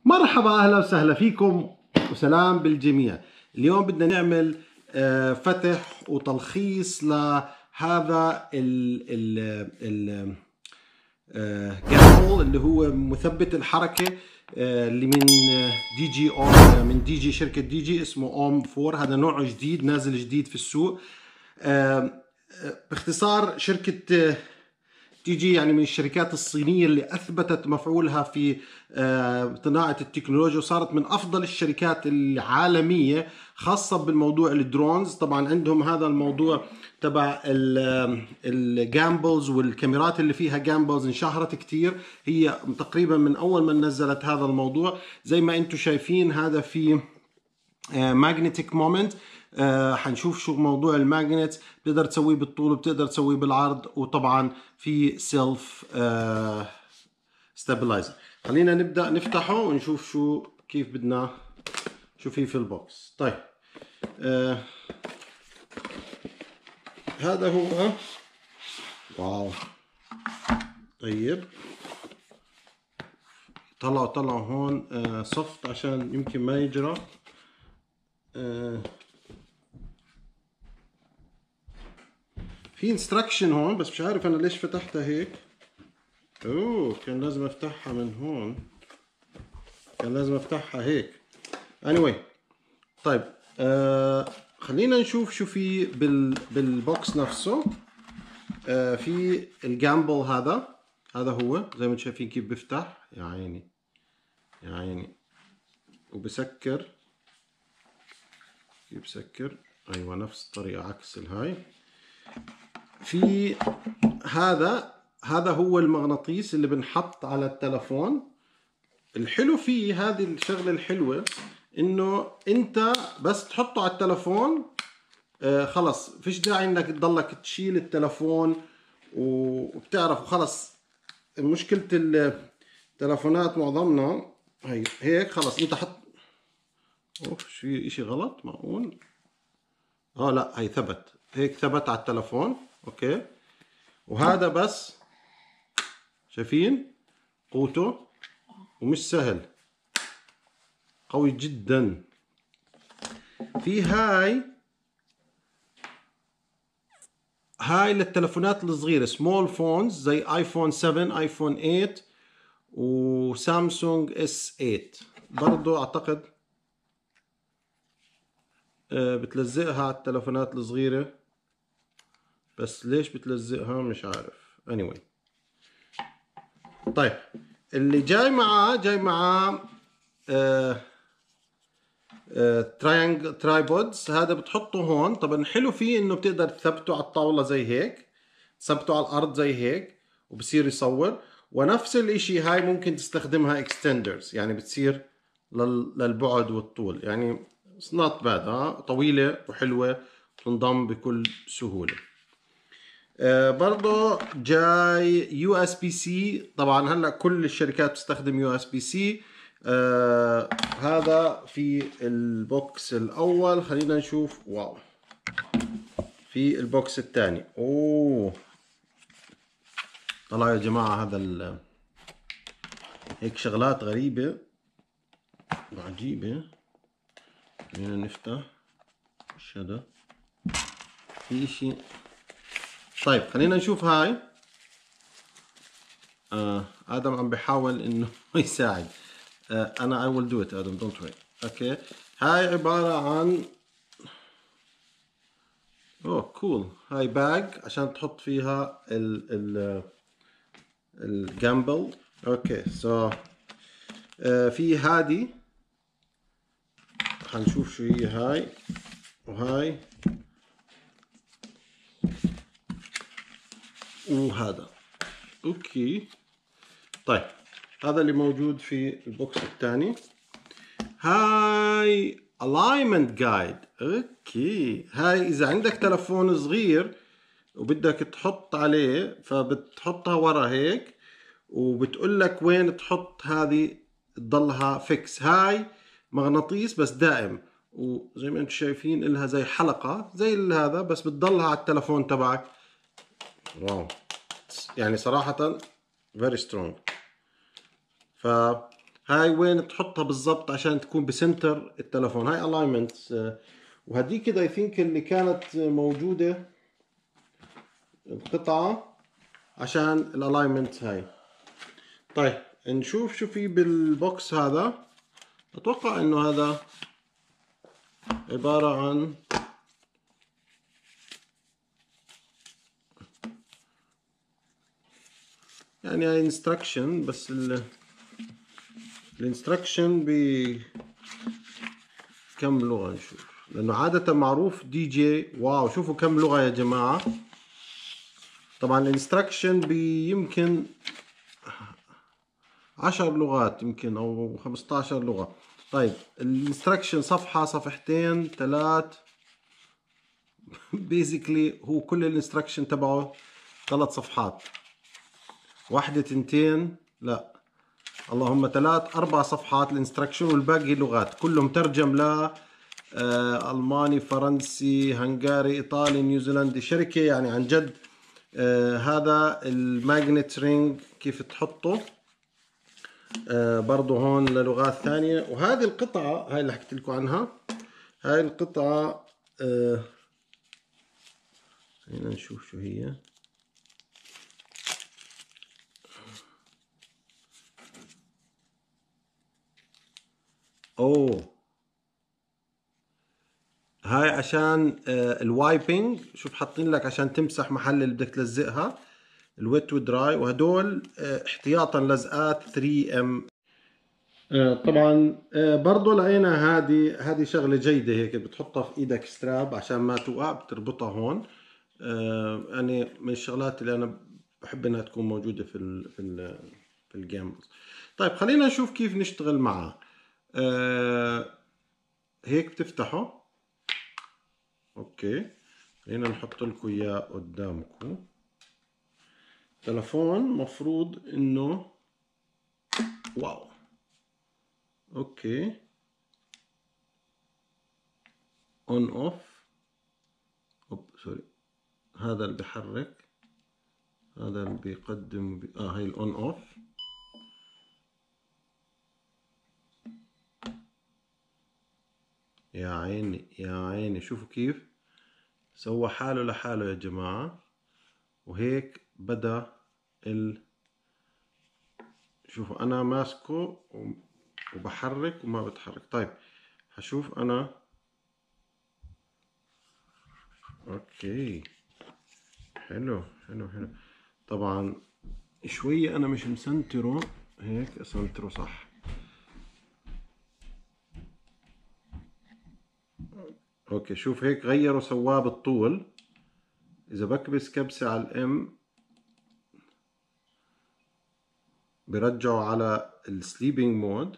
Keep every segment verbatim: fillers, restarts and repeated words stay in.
مرحبا، اهلا وسهلا فيكم وسلام بالجميع. اليوم بدنا نعمل فتح وتلخيص لهذا ال ال جامبل اللي هو مثبت الحركه اللي من دي جي اوم، من دي جي شركه دي جي، اسمه اوم أربعة. هذا نوع جديد نازل جديد في السوق. باختصار شركه دي جي يعني من الشركات الصينية اللي أثبتت مفعولها في صناعة التكنولوجيا، وصارت من أفضل الشركات العالمية خاصة بالموضوع الدرونز. طبعا عندهم هذا الموضوع تبع الجامبلز والكاميرات اللي فيها جامبلز انشهرت كتير. هي تقريبا من أول ما نزلت هذا الموضوع زي ما أنتم شايفين. هذا في ماجنتيك مومنت. آه حنشوف شو موضوع الماجنت، بتقدر تسويه بالطول وبتقدر تسويه بالعرض، وطبعا في سيلف آه ستابلايزر. خلينا نبدا نفتحه ونشوف شو كيف بدنا شو في في البوكس. طيب آه هذا هو. واو طيب طلعوا طلعوا هون آه صفت عشان يمكن ما يجرى. آه في انستراكشن هون، بس مش عارف انا ليش فتحتها هيك. اوه كان لازم افتحها من هون، كان لازم افتحها هيك. anyway طيب آه خلينا نشوف شو في بال بالبوكس نفسه. آه في الجامبل هذا هذا هو زي ما انتم شايفين كيف بيفتح. يا عيني يا عيني. وبسكر كيف بسكر. ايوه نفس الطريقة عكس الهاي. في هذا هذا هو المغناطيس اللي بنحط على التلفون. الحلو فيه هذه الشغلة الحلوة انه انت بس تحطه على التلفون آه خلص فيش داعي انك تضلك تشيل التلفون وبتعرف خلص. مشكلة التلفونات معظمنا هي هيك خلص انت حط. اوف في اشي غلط معقول. اه لا هي ثبت هيك، ثبت على التلفون. اوكي وهذا بس شايفين قوته، ومش سهل، قوي جدا. في هاي هاي للتلفونات الصغيرة، سمول فونز زي ايفون سبعة، ايفون ثمانية، وسامسونج اس ثمانية. برضو اعتقد بتلزقها على التلفونات الصغيرة، بس ليش بتلزقها مش عارف. anyway طيب اللي جاي معاه جاي معاه آه تراينج ترايبودز. هذا بتحطه هون. طبعا حلو فيه انه بتقدر تثبته على الطاولة زي هيك، تثبته على الارض زي هيك وبصير يصور. ونفس الاشي هاي ممكن تستخدمها اكستندرز، يعني بتصير للبعد والطول. يعني not bad. ها طويلة وحلوة تنضم بكل سهولة. آه برضو جاي يو اس بي سي. طبعا هلا كل الشركات بتستخدم يو اس بي سي. آه هذا في البوكس الاول. خلينا نشوف. واو في البوكس الثاني. اوه طلع يا جماعة هذا ال هيك شغلات غريبة وعجيبة. خلينا نفتح. ايش هذا؟ في اشي. طيب خلينا نشوف هاي. آه ادم عم بحاول انه يساعد. آه انا I will do it ادم don't worry. اوكي هاي عبارة عن اوه كول. هاي باج عشان تحط فيها ال ال الجامبل. اوكي سو so, آه في هادي هنشوف شو هي هاي وهاي وهذا. اوكي طيب هذا اللي موجود في البوكس الثاني. هاي alignment guide. اوكي هاي اذا عندك تلفون صغير وبدك تحط عليه فبتحطها ورا هيك، وبتقول لك وين تحط هذه تضلها فيكس. هاي مغناطيس بس دائم، وزي ما انتم شايفين لها زي حلقة زي هذا، بس بتضلها على التلفون تبعك. واو يعني صراحة very strong. فهذا هاي وين تحطها بالضبط عشان تكون بسنتر التلفون. هاي الاينمنت. وهديك كده اي ثينك اللي كانت موجوده القطعه عشان الالاينمنت هاي. طيب نشوف شو في بالبوكس هذا. اتوقع انه هذا عباره عن يعني هاي انستراكشن، بس الانستراكشن ب كم لغة نشوف، لأنه عادة معروف دي جي. واو شوفوا كم لغة يا جماعة. طبعا الانستراكشن بيمكن عشر لغات يمكن أو خمسة عشر لغة. طيب الانستراكشن صفحة صفحتين ثلاث بيزيكلي هو كل الانستراكشن تبعه ثلاث صفحات، واحدة تنتين لا اللهم ثلاث أربع صفحات الانستراكشن، والباقي لغات كلهم ترجم ل آه، ألماني فرنسي هنغاري إيطالي نيوزيلندي. شركة يعني عن جد. آه، هذا الماجنت رينج كيف تحطه آه، برضو هون للغات ثانية. وهذه القطعة هاي اللي حكيت لكم عنها، هاي القطعة آه، خلينا نشوف شو هي. اوه هاي عشان آه الوايبنج. شوف حاطين لك عشان تمسح محل اللي بدك تلزقها الويت ودراي. وهدول آه احتياطا لزقات ثري ام. آه طبعا آه برضو لقينا هذه هذه شغله جيده هيك بتحطها في ايدك ستراب عشان ما توقع، بتربطها هون. آه يعني من الشغلات اللي انا بحب انها تكون موجوده في ال في ال في الجيمز. طيب خلينا نشوف كيف نشتغل معه. آه هيك بتفتحه. اوكي خلينا نحط لكم اياه قدامكم. تلفون مفروض انه واو. اوكي اون اوف. اوب سوري، هذا اللي بيحرك، هذا اللي بيقدم بي... اه هاي الاون اوف. يا عيني يا عيني شوفوا كيف سوى حاله لحاله يا جماعة. وهيك بدأ ال شوفوا انا ماسكه وبحرك وما بتحرك. طيب هشوف انا. اوكي حلو حلو حلو. طبعا شوية انا مش مسنتره، هيك اسنتره صح. اوكي شوف هيك غيروا سواه بالطول. اذا بكبس كبسة على الام برجعه على السليبينج مود،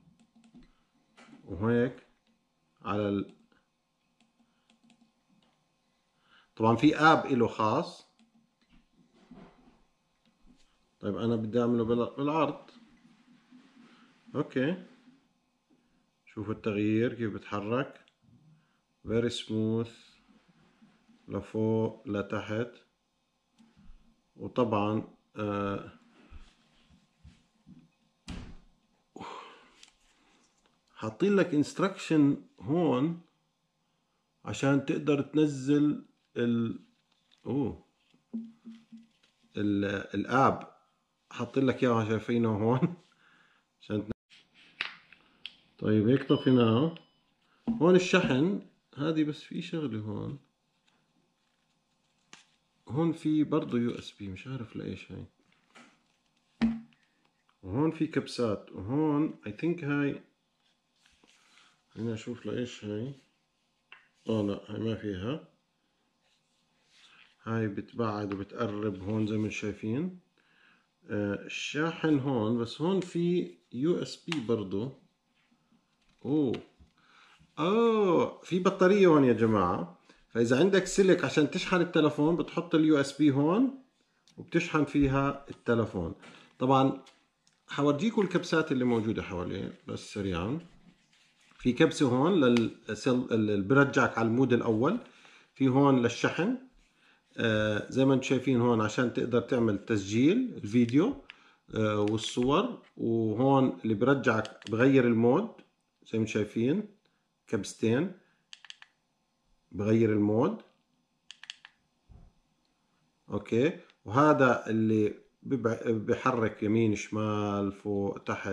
وهيك على ال... طبعا في اب له خاص. طيب انا بدي اعمله بالعرض. اوكي شوفوا التغيير كيف بتحرك very smooth لفوق لتحت. وطبعا آه حاطين لك انستراكشن هون عشان تقدر تنزل ال اوه ال... الاب حاطين لك اياها شايفينه هون عشان تن... طيب هيك طفيناه. هون الشحن هذه، بس في شغله هون هون في برضه يو اس بي مش عارف لايش هاي. وهون في كبسات. وهون اي ثينك هاي خلينا اشوف لايش هاي. اه لا هاي ما فيها. هاي بتبعد وبتقرب هون زي ما شايفين. آه الشاحن هون، بس هون في يو اس بي برضه. اوه اوه في بطارية هون يا جماعة. فاذا عندك سلك عشان تشحن التلفون بتحط اليو اس بي هون وبتشحن فيها التلفون. طبعا حورجيكم الكبسات اللي موجودة حواليه بس سريعا. في كبسة هون للسل اللي برجعك على المود الأول. في هون للشحن آه زي ما انتم شايفين هون عشان تقدر تعمل تسجيل الفيديو. والصور. وهون اللي برجعك بغير المود زي ما شايفين، كبستين بغير المود. اوكي، وهذا اللي بحرك يمين شمال فوق تحت،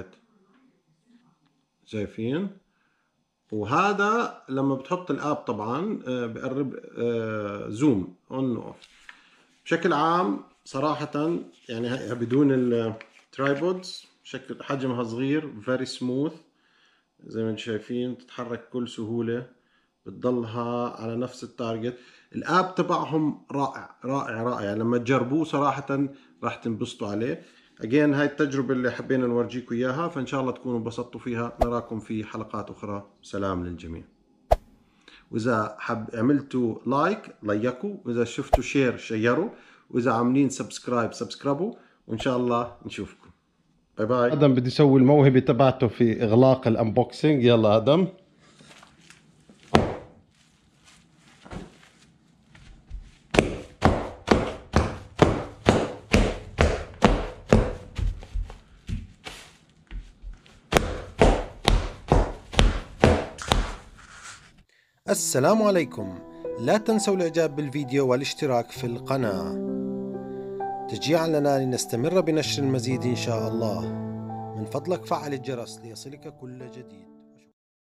شايفين. وهذا لما بتحط الاب طبعا بقرب زوم اون اوف. بشكل عام صراحة يعني هي بدون الترايبودز شكل حجمها صغير، فيري سموث زي ما انتم شايفين، بتتحرك بكل سهولة، بتضلها على نفس التارجت. الاب تبعهم رائع رائع رائع، لما تجربوه صراحة راح تنبسطوا عليه. اجين هاي التجربة اللي حبينا نورجيكم اياها، فان شاء الله تكونوا انبسطتوا فيها. نراكم في حلقات اخرى، سلام للجميع. واذا حب عملتوا لايك لايكوا، واذا شفتوا شير شيروا، واذا عاملين سبسكرايب سبسكرايبوا، وان شاء الله نشوفكم. باي باي. ادم بدي يسوي الموهبة تبعته في اغلاق الانبوكسينج. يلا ادم. السلام عليكم، لا تنسوا الاعجاب بالفيديو والاشتراك في القناة تشجيعا لنا لنستمر بنشر المزيد إن شاء الله. من فضلك فعل الجرس ليصلك كل جديد.